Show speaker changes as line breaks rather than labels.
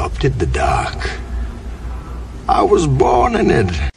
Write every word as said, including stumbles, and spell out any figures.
adopted the dark. I was born in it.